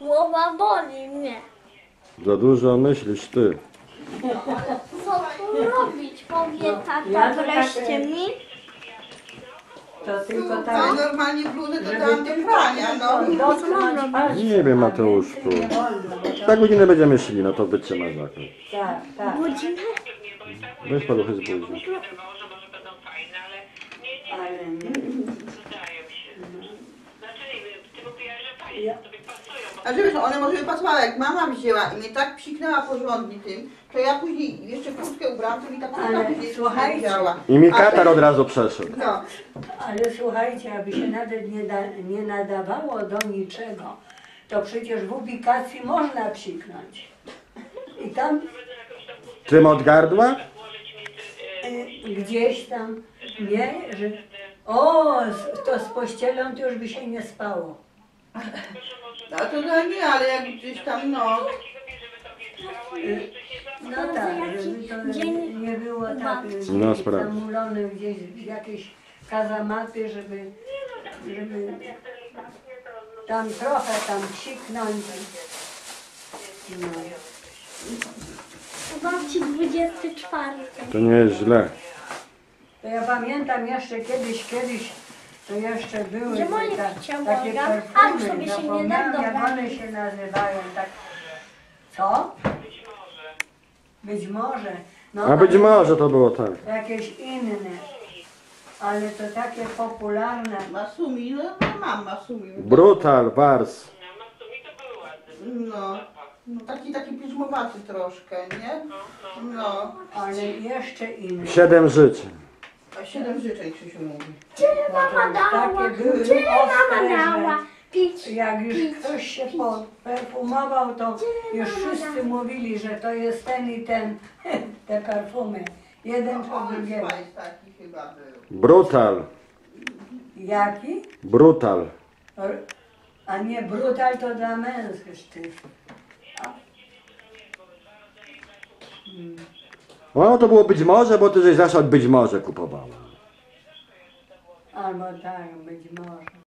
Głowa boli mnie. Za dużo myślisz ty. Co tu robić? Powie tata wreszcie mi. To tylko No tak, normalnie bluzę to dałam do prania, no. dotknąć palcem. Nie wiem, Mateuszku. Nie wolno, bo to... Za godzinę będziemy szli, no to wytrzymasz zakres. Tak, tak. Godzinę? Weź paluchy z buzi. Ale A że wiesz, one może by pasowały, jak mama wzięła i mnie tak psiknęła porządnie tym, to ja później jeszcze kurtkę ubrałam, to mi ta kurtka Ale później słuchajcie. działa. I mi katar od razu przeszedł. No, Ale słuchajcie, aby się nawet nie nadawało do niczego, to przecież w ubikacji można psiknąć. I tam Tym od gardła? gdzieś tam, nie, że o, to z pościelą to już by się nie spało. a to no nie, ale jak gdzieś tam, no. No tak, żeby to nie było tak No, sprawdź. zamulone gdzieś w jakieś kazamaty, żeby tam trochę tam psiknąć. No. U babci 24. To nie jest źle. To ja pamiętam jeszcze kiedyś, to jeszcze były Gdzie moje takie ciało? A, już sobie perfumy, się nie zapomniałam da jak dobrać. one się nazywają, tak. Co? Być może. No, A być ale może to było tak. jakieś inne. Ale to takie popularne. Masumi, no ja mam masumi. Brutal, wars. No, no taki piżmowaty troszkę, nie? No, Ale jeszcze inne. 7 żyć. a 7 życzeń Krzysiu mówi. Tyle mama dała, Takie były tyle mama ostre, dała. że Pić. jak już ktoś się perfumował, to już wszyscy mówili, że to jest ten i ten, te perfumy. Jeden po Old drugiego. Spice taki chyba był. Brutal. Jaki? Brutal. A nie brutal to dla mężczyzn. O, to było być może, bo ty żeś zawsze od być może kupowała. Albo tak, być może.